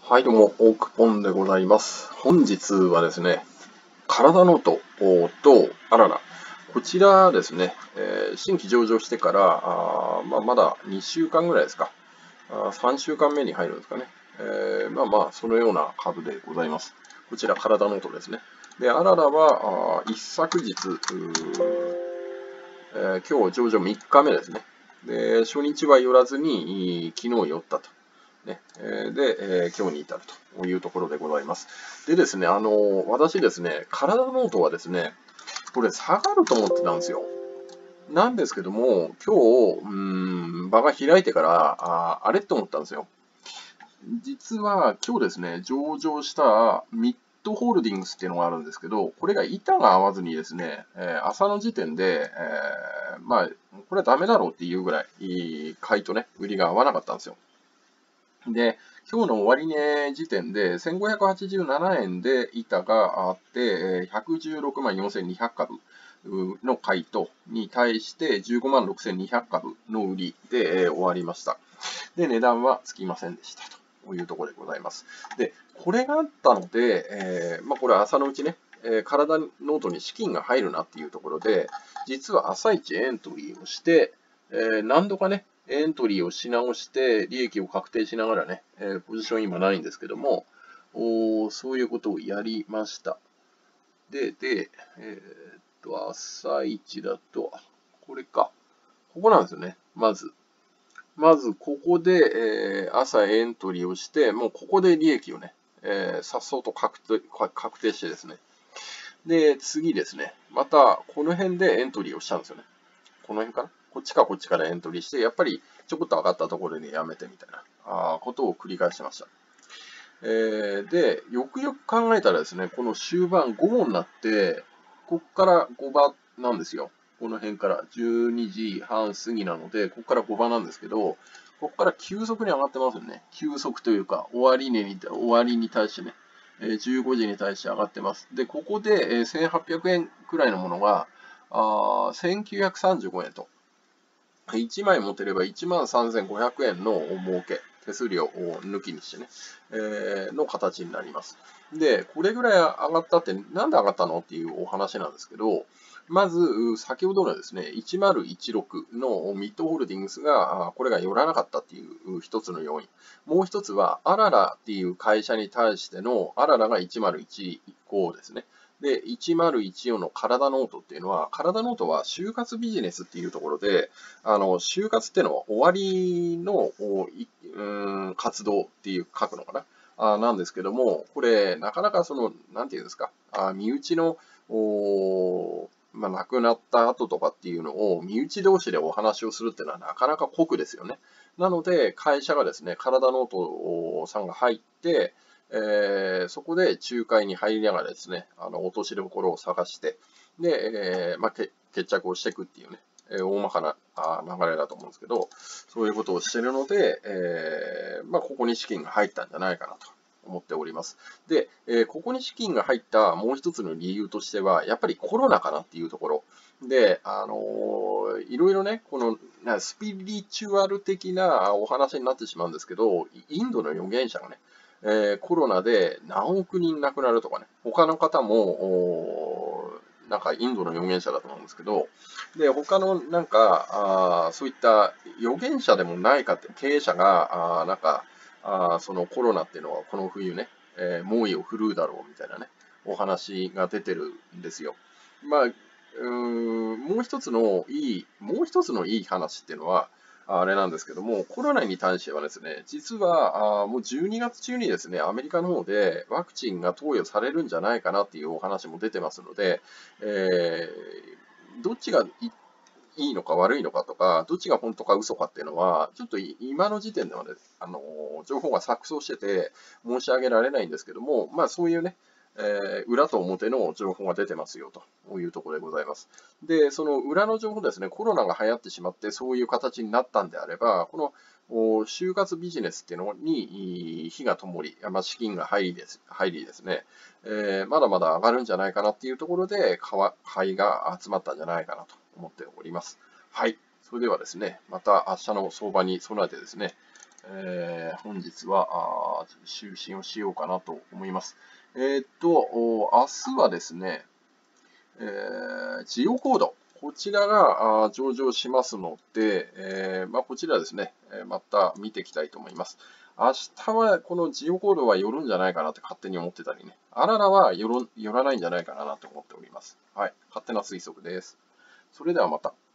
はい、どうも、オークポンでございます。本日はですね、体ノートと、あらら、こちらですね、新規上場してから、まだ2週間ぐらいですか。3週間目に入るんですかね。そのような株でございます。こちら、体ノートですね。で、あららは、一昨日、今日上場3日目ですね。で、初日は寄らずに、昨日寄ったと。ね、今日に至るというところでございます。でですね、私ですね、体ノートはですね、これ下がると思ってたんですよ。なんですけども、今日、場が開いてから、あれと思ったんですよ。実は今日ですね、上場したミッドホールディングスっていうのがあるんですけど、これが板が合わずにですね、朝の時点で、これはダメだろうっていうぐらい、買いとね、売りが合わなかったんですよ。で、今日の終値時点で1587円で板があって、116万4200株の買いとに対して15万6200株の売りで終わりました。で、値段はつきませんでしたというところでございます。で、これがあったので、これは朝のうちね、体ノートに資金が入るなっていうところで、実は朝一エントリーをして、何度かね、エントリーをし直して、利益を確定しながらね、ポジション今ないんですけども、そういうことをやりました。で、朝一だと、これか。ここなんですよね。まず、ここで、朝エントリーをして、もうここで利益をね、さっそうと確定してですね。で、次ですね。また、この辺でエントリーをしたんですよね。この辺かなこっちかこっちからエントリーして、やっぱりちょこっと上がったところでやめてみたいなことを繰り返してました。で、よくよく考えたらですね、この終盤午後になって、こっから5番なんですよ。この辺から12時半過ぎなので、こっから5番なんですけど、こっから急速に上がってますよね。急速というか、終わりに対してね、15時に対して上がってます。で、ここで1800円くらいのものが、1935円と。1枚持てれば13,500円の儲け、手数料を抜きにしてね、の形になります。で、これぐらい上がったって、なんで上がったのっていうお話なんですけど、まず、先ほどのですね、1016のミッドホールディングスが、これが寄らなかったっていう一つの要因。もう一つは、アララっていう会社に対しての、アララが1015ですね。で、1014の体ノートっていうのは、体ノートは就活ビジネスっていうところで、就活っていうのは終わりの活動っていう書くのかな。なんですけども、これ、なかなかなんていうんですか、身内の、亡くなった後とかっていうのを身内同士でお話をするっていうのはなかなか酷ですよね。なので、会社がですね、体ノートさんが入って、そこで仲介に入りながらですね、落としどころを探して、で、決着をしていくっていうね、大まかな流れだと思うんですけど、そういうことをしているので、ここに資金が入ったんじゃないかなと思っております。で、ここに資金が入ったもう一つの理由としては、やっぱりコロナかなっていうところ。で、いろいろね、このスピリチュアル的なお話になってしまうんですけど、インドの預言者がね、コロナで何億人亡くなるとかね、他の方も、なんかインドの預言者だと思うんですけど、で、他のなんか、そういった預言者でもないかって、経営者が、そのコロナっていうのはこの冬ね、猛威を振るうだろうみたいなね、お話が出てるんですよ。もう一つのいい話っていうのは、あれなんですけども、コロナに対してはですね、実はもう12月中にですね、アメリカの方でワクチンが投与されるんじゃないかなっていうお話も出てますので、どっちがいいのか悪いのかとか、どっちが本当か嘘かっていうのは、ちょっと今の時点ではね、情報が錯綜してて申し上げられないんですけども、そういうね、裏と表の情報が出てますよというところでございます。で、その裏の情報ですね、コロナが流行ってしまってそういう形になったんであれば、この就活ビジネスっていうのに火が灯り、資金が入りですね、まだまだ上がるんじゃないかなっていうところで、買いが集まったんじゃないかなと思っております。はい。それではですね、また明日の相場に備えてですね、 本日は就寝をしようかなと思います。明日はですね、ジオコード、こちらが上場しますので、こちらですね、また見ていきたいと思います。明日はこのジオコードは寄るんじゃないかなって勝手に思ってたりね、あららは寄らないんじゃないかなと思っております。はい、勝手な推測です。それではまた。